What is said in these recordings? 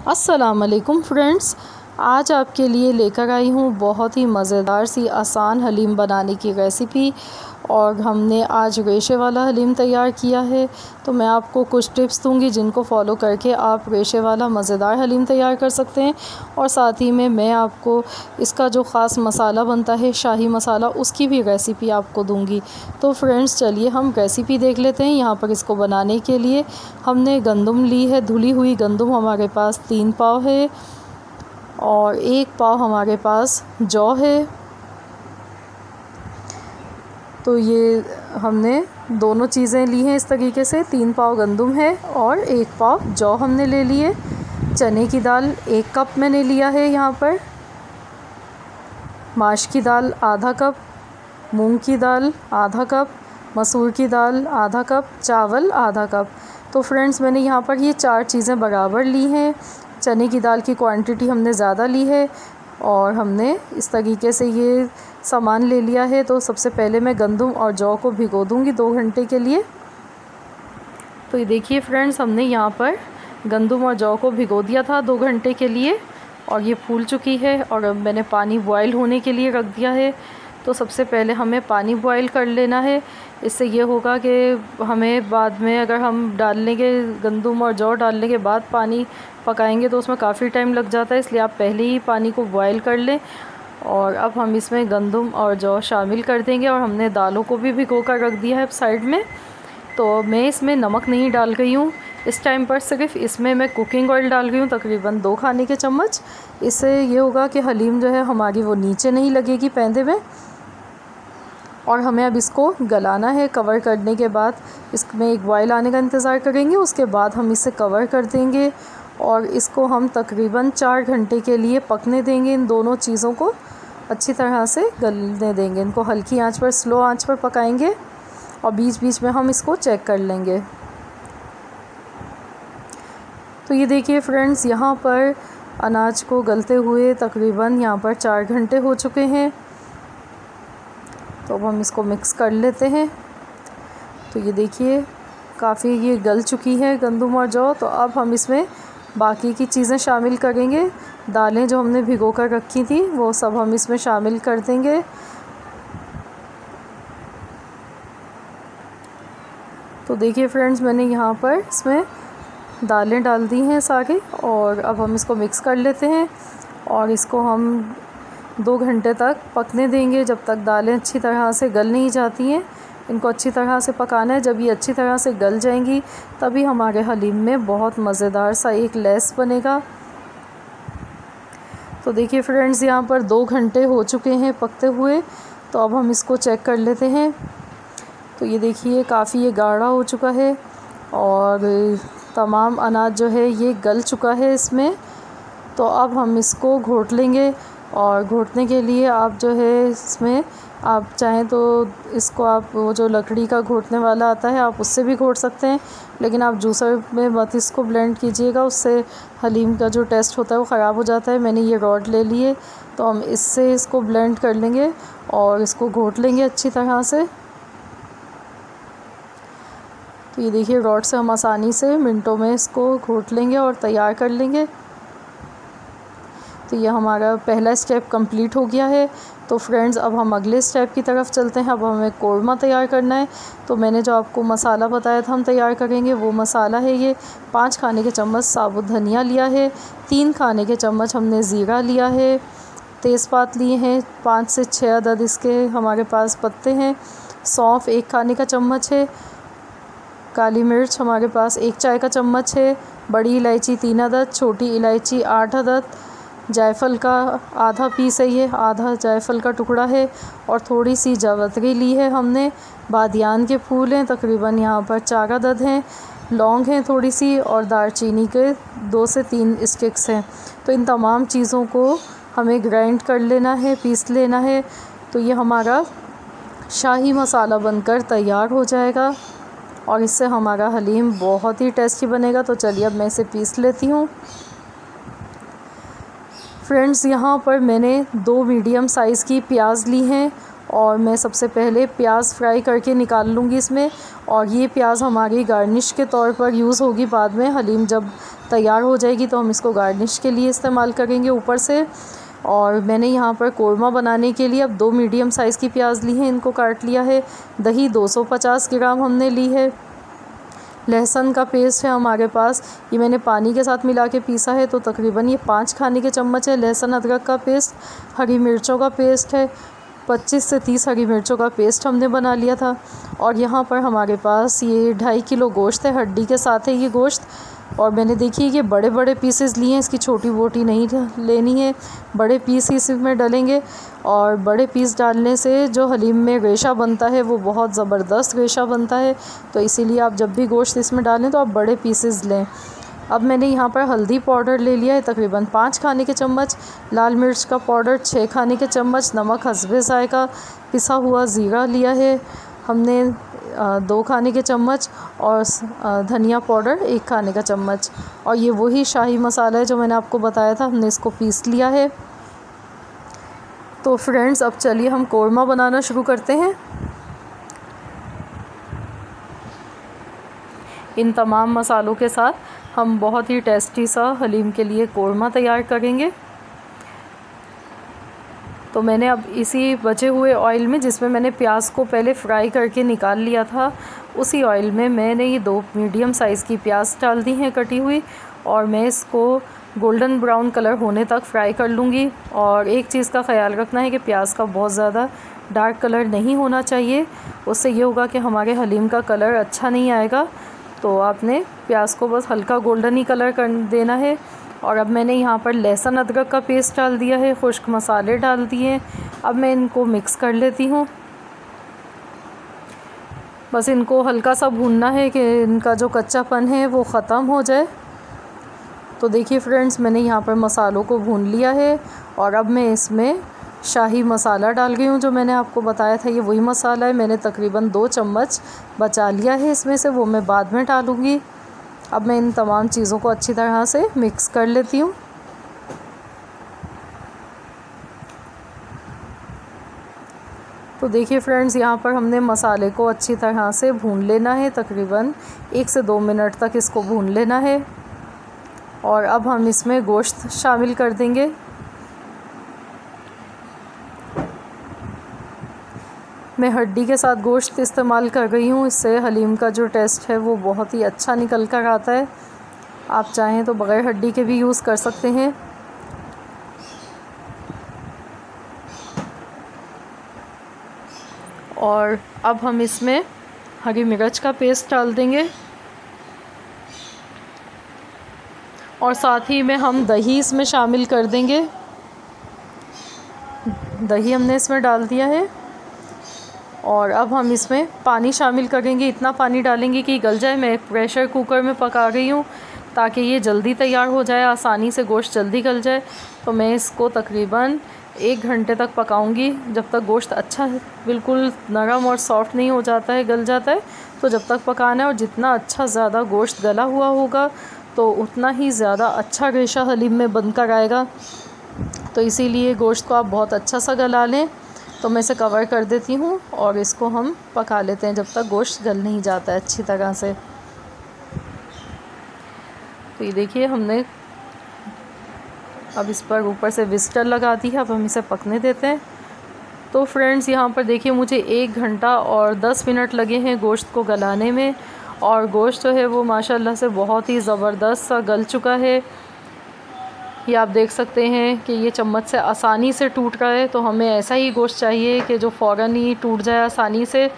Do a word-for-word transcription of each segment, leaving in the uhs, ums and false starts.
अस्सलाम वालेकुम फ्रेंड्स, आज आपके लिए लेकर आई हूँ बहुत ही मज़ेदार सी आसान हलीम बनाने की रेसिपी। और हमने आज रेशे वाला हलीम तैयार किया है, तो मैं आपको कुछ टिप्स दूंगी जिनको फॉलो करके आप रेशे वाला मज़ेदार हलीम तैयार कर सकते हैं। और साथ ही में मैं आपको इसका जो ख़ास मसाला बनता है, शाही मसाला, उसकी भी रेसिपी आपको दूंगी। तो फ्रेंड्स चलिए हम रेसिपी देख लेते हैं। यहाँ पर इसको बनाने के लिए हमने गंदम ली है, धुली हुई गंदम हमारे पास तीन पाव है और एक पाव हमारे पास जौ है। तो ये हमने दोनों चीज़ें ली हैं इस तरीके से, तीन पाव गंदम है और एक पाव जौ हमने ले लिए। चने की दाल एक कप मैंने लिया है यहाँ पर, माश की दाल आधा कप, मूंग की दाल आधा कप, मसूर की दाल आधा कप, चावल आधा कप। तो फ्रेंड्स मैंने यहाँ पर ये चार चीज़ें बराबर ली हैं। चने की दाल की क्वांटिटी हमने ज़्यादा ली है और हमने इस तरीके से ये सामान ले लिया है। तो सबसे पहले मैं गंदम और जौ को भिगो दूंगी दो घंटे के लिए। तो ये देखिए फ्रेंड्स, हमने यहाँ पर गंदम और जौ को भिगो दिया था दो घंटे के लिए और ये फूल चुकी है। और अब मैंने पानी बॉयल होने के लिए रख दिया है। तो सबसे पहले हमें पानी बॉयल कर लेना है। इससे ये होगा कि हमें बाद में अगर हम डालने के गंदम और जौ डालने के बाद पानी पकाएंगे तो उसमें काफ़ी टाइम लग जाता है, इसलिए आप पहले ही पानी को बॉयल कर लें। और अब हम इसमें गंदम और जौ शामिल कर देंगे और हमने दालों को भी भिगो कर रख दिया है साइड में। तो मैं इसमें नमक नहीं डाल गई हूँ इस टाइम पर, सिर्फ इसमें मैं कुकिंग ऑयल डाल गई हूँ तकरीबन दो खाने के चम्मच। इससे ये होगा कि हलीम जो है हमारी वो नीचे नहीं लगेगी पैंदे में। और हमें अब इसको गलाना है। कवर करने के बाद इसमें एक बॉयल आने का इंतज़ार करेंगे, उसके बाद हम इसे कवर कर देंगे और इसको हम तकरीबन चार घंटे के लिए पकने देंगे। इन दोनों चीज़ों को अच्छी तरह से गलने देंगे। इनको हल्की आंच पर, स्लो आंच पर पकाएंगे और बीच बीच में हम इसको चेक कर लेंगे। तो ये देखिए फ्रेंड्स, यहाँ पर अनाज को गलते हुए तकरीबन यहाँ पर चार घंटे हो चुके हैं। तो अब हम इसको मिक्स कर लेते हैं। तो ये देखिए काफ़ी ये गल चुकी है गंदम और जौ। तो अब हम इसमें बाकी की चीज़ें शामिल करेंगे। दालें जो हमने भिगो कर रखी थी वो सब हम इसमें शामिल कर देंगे। तो देखिए फ्रेंड्स, मैंने यहाँ पर इसमें दालें डाल दी हैं सारी और अब हम इसको मिक्स कर लेते हैं और इसको हम दो घंटे तक पकने देंगे जब तक दालें अच्छी तरह से गल नहीं जाती हैं। इनको अच्छी तरह से पकाना है। जब ये अच्छी तरह से गल जाएंगी तभी हमारे हलीम में बहुत मज़ेदार सा एक लेस बनेगा। तो देखिए फ्रेंड्स, यहाँ पर दो घंटे हो चुके हैं पकते हुए। तो अब हम इसको चेक कर लेते हैं। तो ये देखिए काफ़ी ये गाढ़ा हो चुका है और तमाम अनाज जो है ये गल चुका है इसमें। तो अब हम इसको घोट लेंगे और घोटने के लिए आप जो है इसमें आप चाहें तो इसको आप वो जो लकड़ी का घोटने वाला आता है आप उससे भी घोट सकते हैं, लेकिन आप जूसर में मत इसको ब्लेंड कीजिएगा, उससे हलीम का जो टेस्ट होता है वो ख़राब हो जाता है। मैंने ये रॉड ले लिए, तो हम इससे इसको ब्लेंड कर लेंगे और इसको घोट लेंगे अच्छी तरह से। तो ये देखिए रॉड से हम आसानी से मिनटों में इसको घोट लेंगे और तैयार कर लेंगे। तो ये हमारा पहला स्टेप कंप्लीट हो गया है। तो फ्रेंड्स अब हम अगले स्टेप की तरफ चलते हैं। अब हमें कोरमा तैयार करना है। तो मैंने जो आपको मसाला बताया था हम तैयार करेंगे, वो मसाला है ये पाँच खाने के चम्मच साबुत धनिया लिया है, तीन खाने के चम्मच हमने ज़ीरा लिया है, तेज़पात लिए हैं पाँच से छः अदद इसके हमारे पास पत्ते हैं, सौंफ एक खाने का चम्मच है, काली मिर्च हमारे पास एक चाय का चम्मच है, बड़ी इलायची तीन अदद, छोटी इलायची आठ अदद, जायफल का आधा पीस है ये, आधा जायफल का टुकड़ा है और थोड़ी सी जावित्री ली है हमने। बादियान के फूल हैं तकरीबन यहाँ पर चार अदद हैं, लौंग हैं थोड़ी सी और दालचीनी के दो से तीन स्टिक्स हैं। तो इन तमाम चीज़ों को हमें ग्राइंड कर लेना है, पीस लेना है। तो ये हमारा शाही मसाला बनकर तैयार हो जाएगा और इससे हमारा हलीम बहुत ही टेस्टी बनेगा। तो चलिए अब मैं इसे पीस लेती हूँ। फ्रेंड्स यहाँ पर मैंने दो मीडियम साइज़ की प्याज ली हैं और मैं सबसे पहले प्याज फ्राई करके निकाल लूँगी इसमें। और ये प्याज हमारी गार्निश के तौर पर यूज़ होगी बाद में। हलीम जब तैयार हो जाएगी तो हम इसको गार्निश के लिए इस्तेमाल करेंगे ऊपर से। और मैंने यहाँ पर कोरमा बनाने के लिए अब दो मीडियम साइज़ की प्याज ली हैं, इनको काट लिया है। दही दो सौ पचास ग्राम हमने ली है। लहसुन का पेस्ट है हमारे पास, ये मैंने पानी के साथ मिला के पीसा है, तो तकरीबन ये पाँच खाने के चम्मच है लहसुन अदरक का पेस्ट। हरी मिर्चों का पेस्ट है, पच्चीस से तीस हरी मिर्चों का पेस्ट हमने बना लिया था। और यहाँ पर हमारे पास ये ढाई किलो गोश्त है, हड्डी के साथ है ये गोश्त। और मैंने देखिए ये बड़े बड़े पीसेस लिए हैं, इसकी छोटी बोटी नहीं लेनी है, बड़े पीस ही इसमें डालेंगे। और बड़े पीस डालने से जो हलीम में रेशा बनता है वो बहुत ज़बरदस्त रेशा बनता है, तो इसीलिए आप जब भी गोश्त इसमें डालें तो आप बड़े पीसेस लें। अब मैंने यहाँ पर हल्दी पाउडर ले लिया है तकरीबन पाँच खाने के चम्मच, लाल मिर्च का पाउडर छः खाने के चम्मच, नमक हस्बे ज़ायक़ा, पिसा हुआ ज़ीरा लिया है हमने दो खाने के चम्मच, और धनिया पाउडर एक खाने का चम्मच। और ये वही शाही मसाला है जो मैंने आपको बताया था, हमने इसको पीस लिया है। तो फ्रेंड्स अब चलिए हम कोरमा बनाना शुरू करते हैं। इन तमाम मसालों के साथ हम बहुत ही टेस्टी सा हलीम के लिए कोरमा तैयार करेंगे। तो मैंने अब इसी बचे हुए ऑयल में, जिसमें मैंने प्याज को पहले फ्राई करके निकाल लिया था, उसी ऑयल में मैंने ये दो मीडियम साइज़ की प्याज डाल दी हैं कटी हुई। और मैं इसको गोल्डन ब्राउन कलर होने तक फ्राई कर लूँगी। और एक चीज़ का ख्याल रखना है कि प्याज का बहुत ज़्यादा डार्क कलर नहीं होना चाहिए, उससे ये होगा कि हमारे हलीम का कलर अच्छा नहीं आएगा। तो आपने प्याज को बस हल्का गोल्डन ही कलर कर देना है। और अब मैंने यहाँ पर लहसुन अदरक का पेस्ट डाल दिया है, खुश्क मसाले डाल दिए। अब मैं इनको मिक्स कर लेती हूँ। बस इनको हल्का सा भूनना है कि इनका जो कच्चापन है वो ख़त्म हो जाए। तो देखिए फ्रेंड्स, मैंने यहाँ पर मसालों को भून लिया है। और अब मैं इसमें शाही मसाला डाल गई हूँ, जो मैंने आपको बताया था ये वही मसाला है। मैंने तकरीबन दो चम्मच बचा लिया है इसमें से, वो मैं बाद में डालूँगी। अब मैं इन तमाम चीज़ों को अच्छी तरह से मिक्स कर लेती हूँ। तो देखिए फ्रेंड्स, यहाँ पर हमने मसाले को अच्छी तरह से भून लेना है, तकरीबन एक से दो मिनट तक इसको भून लेना है। और अब हम इसमें गोश्त शामिल कर देंगे। मैं हड्डी के साथ गोश्त इस्तेमाल कर रही हूँ, इससे हलीम का जो टेस्ट है वो बहुत ही अच्छा निकल कर आता है। आप चाहें तो बग़ैर हड्डी के भी यूज़ कर सकते हैं। और अब हम इसमें हरी मिर्च का पेस्ट डाल देंगे। और साथ ही में हम दही इसमें शामिल कर देंगे। दही हमने इसमें डाल दिया है। और अब हम इसमें पानी शामिल करेंगे, इतना पानी डालेंगे कि गल जाए। मैं प्रेशर कुकर में पका रही हूँ ताकि ये जल्दी तैयार हो जाए, आसानी से गोश्त जल्दी गल जाए। तो मैं इसको तकरीबन एक घंटे तक पकाऊंगी, जब तक गोश्त अच्छा बिल्कुल नरम और सॉफ्ट नहीं हो जाता है, गल जाता है, तो जब तक पकाना है। और जितना अच्छा ज़्यादा गोश्त गला हुआ होगा तो उतना ही ज़्यादा अच्छा रेशा हलीम में बनकर आएगा। तो इसीलिए गोश्त को आप बहुत अच्छा सा गला लें। तो मैं इसे कवर कर देती हूँ और इसको हम पका लेते हैं जब तक गोश्त गल नहीं जाता है अच्छी तरह से। तो ये देखिए, हमने अब इस पर ऊपर से विस्टर लगा दी है। अब हम इसे पकने देते हैं। तो फ्रेंड्स, यहाँ पर देखिए मुझे एक घंटा और दस मिनट लगे हैं गोश्त को गलाने में। और गोश्त जो है वो माशाल्लाह से बहुत ही ज़बरदस्त सा गल चुका है। ये आप देख सकते हैं कि ये चम्मच से आसानी से टूट रहा है। तो हमें ऐसा ही गोश्त चाहिए कि जो फ़ौरन ही टूट जाए आसानी से।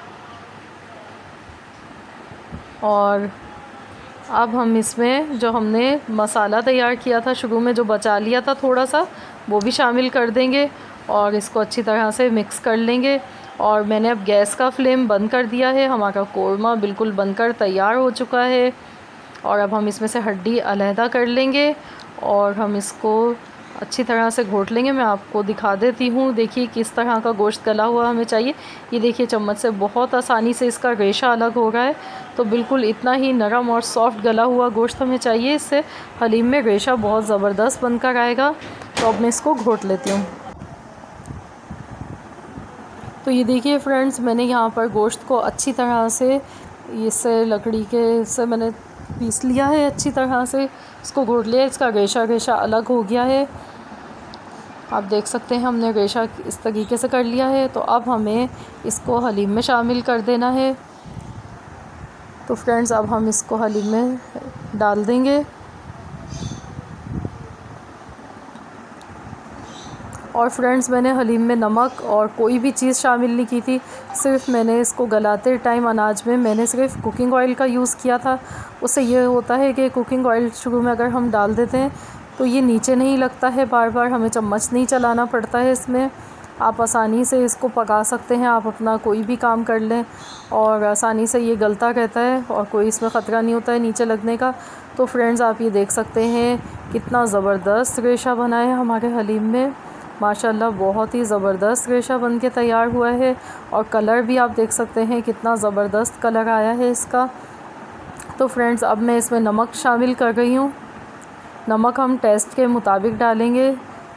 और अब हम इसमें जो हमने मसाला तैयार किया था शुरू में, जो बचा लिया था थोड़ा सा, वो भी शामिल कर देंगे और इसको अच्छी तरह से मिक्स कर लेंगे। और मैंने अब गैस का फ्लेम बंद कर दिया है। हमारा कोरमा बिल्कुल बनकर तैयार हो चुका है। और अब हम इसमें से हड्डी अलहदा कर लेंगे और हम इसको अच्छी तरह से घोट लेंगे। मैं आपको दिखा देती हूँ, देखिए किस तरह का गोश्त गला हुआ हमें चाहिए। ये देखिए चम्मच से बहुत आसानी से इसका रेशा अलग हो रहा है। तो बिल्कुल इतना ही नरम और सॉफ्ट गला हुआ गोश्त हमें चाहिए, इससे हलीम में रेशा बहुत ज़बरदस्त बनकर आएगा। तो अब मैं इसको घोट लेती हूँ। तो ये देखिए फ्रेंड्स, मैंने यहाँ पर गोश्त को अच्छी तरह से इससे लकड़ी के से मैंने पीस लिया है, अच्छी तरह से इसको घोट लिया। इसका रेशा रेशा अलग हो गया है, आप देख सकते हैं हमने रेशा इस तरीके से कर लिया है। तो अब हमें इसको हलीम में शामिल कर देना है। तो फ्रेंड्स अब हम इसको हलीम में डाल देंगे और फ्रेंड्स मैंने हलीम में नमक और कोई भी चीज़ शामिल नहीं की थी, सिर्फ मैंने इसको गलाते टाइम अनाज में मैंने सिर्फ कुकिंग ऑयल का यूज़ किया था। उससे ये होता है कि कुकिंग ऑयल शुरू में अगर हम डाल देते हैं तो ये नीचे नहीं लगता है, बार बार हमें चम्मच नहीं चलाना पड़ता है इसमें। आप आसानी से इसको पका सकते हैं, आप अपना कोई भी काम कर लें और आसानी से ये गलता रहता है और कोई इसमें ख़तरा नहीं होता है नीचे लगने का। तो फ्रेंड्स आप ये देख सकते हैं कितना ज़बरदस्त रेशा बना है हमारे हलीम में, माशाल्लाह बहुत ही ज़बरदस्त रेशा बन के तैयार हुआ है। और कलर भी आप देख सकते हैं कितना ज़बरदस्त कलर आया है इसका। तो फ्रेंड्स अब मैं इसमें नमक शामिल कर रही हूँ। नमक हम टेस्ट के मुताबिक डालेंगे,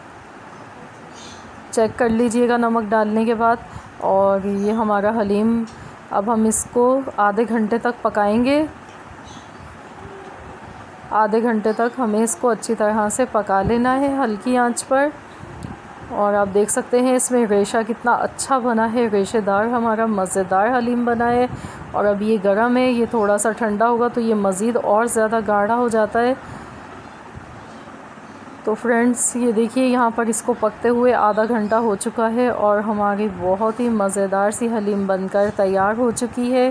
चेक कर लीजिएगा नमक डालने के बाद। और ये हमारा हलीम अब हम इसको आधे घंटे तक पकाएंगे। आधे घंटे तक हमें इसको अच्छी तरह से पका लेना है हल्की आंच पर। और आप देख सकते हैं इसमें रेशा कितना अच्छा बना है, रेशेदार हमारा मज़ेदार हलीम बना है। और अब ये गर्म है, ये थोड़ा सा ठंडा होगा तो ये मज़ीद और ज़्यादा गाढ़ा हो जाता है। तो फ्रेंड्स ये देखिए यहाँ पर इसको पकते हुए आधा घंटा हो चुका है और हमारी बहुत ही मज़ेदार सी हलीम बनकर तैयार हो चुकी है।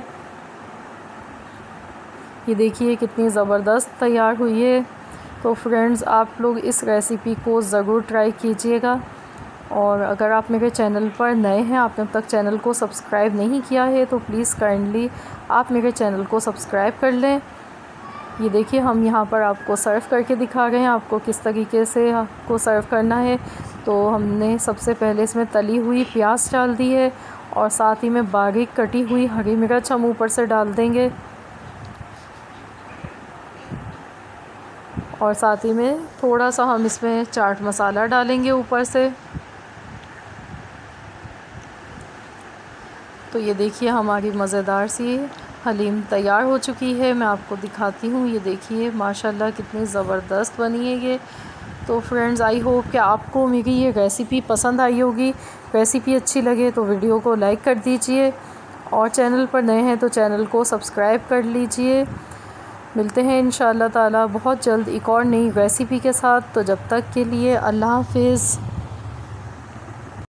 ये देखिए कितनी ज़बरदस्त तैयार हुई है। तो फ्रेंड्स आप लोग इस रेसिपी को ज़रूर ट्राई कीजिएगा। और अगर आप मेरे चैनल पर नए हैं, आपने अब तक चैनल को सब्सक्राइब नहीं किया है तो प्लीज़ काइंडली आप मेरे चैनल को सब्सक्राइब कर लें। ये देखिए हम यहाँ पर आपको सर्व करके दिखा रहे हैं आपको किस तरीके से आपको सर्व करना है। तो हमने सबसे पहले इसमें तली हुई प्याज डाल दी है और साथ ही में बारीक कटी हुई हरी मिर्च हम ऊपर से डाल देंगे और साथ ही में थोड़ा सा हम इसमें चाट मसाला डालेंगे ऊपर से। तो ये देखिए हमारी मज़ेदार सी हलीम तैयार हो चुकी है। मैं आपको दिखाती हूँ, ये देखिए माशाल्लाह कितनी ज़बरदस्त बनी है ये। तो फ्रेंड्स आई होप कि आपको मेरी ये रेसिपी पसंद आई होगी। रेसिपी अच्छी लगे तो वीडियो को लाइक कर दीजिए और चैनल पर नए हैं तो चैनल को सब्सक्राइब कर लीजिए। मिलते हैं इंशाअल्लाह ताला बहुत जल्द एक और नई रेसिपी के साथ। तो जब तक के लिए अल्लाह हाफ़िज़।